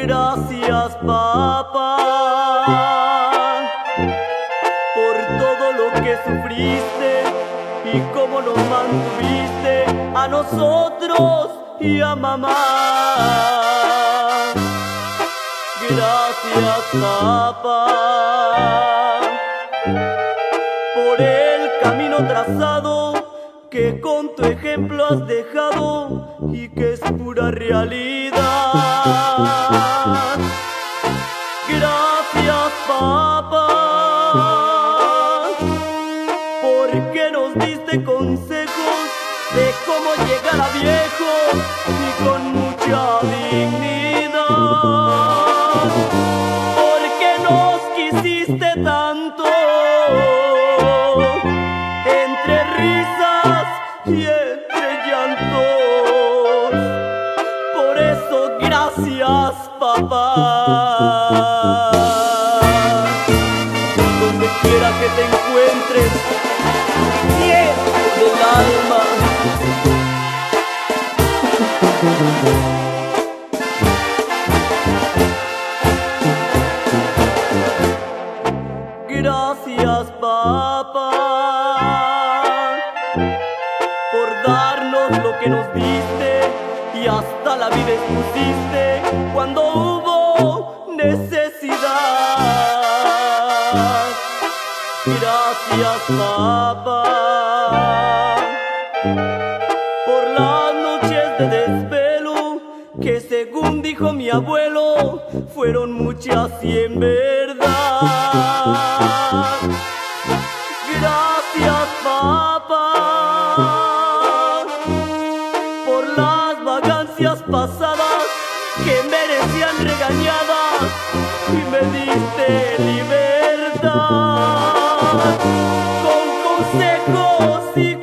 Gracias, papá, por todo lo que sufriste y cómo nos mantuviste a nosotros y a mamá. Gracias, papá, por el camino trazado que con tu ejemplo has dejado y que es pura realidad. Gracias, papá, porque nos diste consejos de cómo llegar a viejos y con mucha dignidad. Porque nos quisiste tanto, entre risas y entre llantos. Por eso, gracias, papá. Donde quiera que te encuentres, viejo del alma. Gracias, papá, por darnos lo que nos diste y hasta la vida expusiste cuando hubo necesidad. Gracias, papá, por las noches de desvelo que, según dijo mi abuelo, fueron muchas y en verdad. Gracias, papá, por las vagancias pasadas que merecían regañadas y me diste libertad. Con consejos y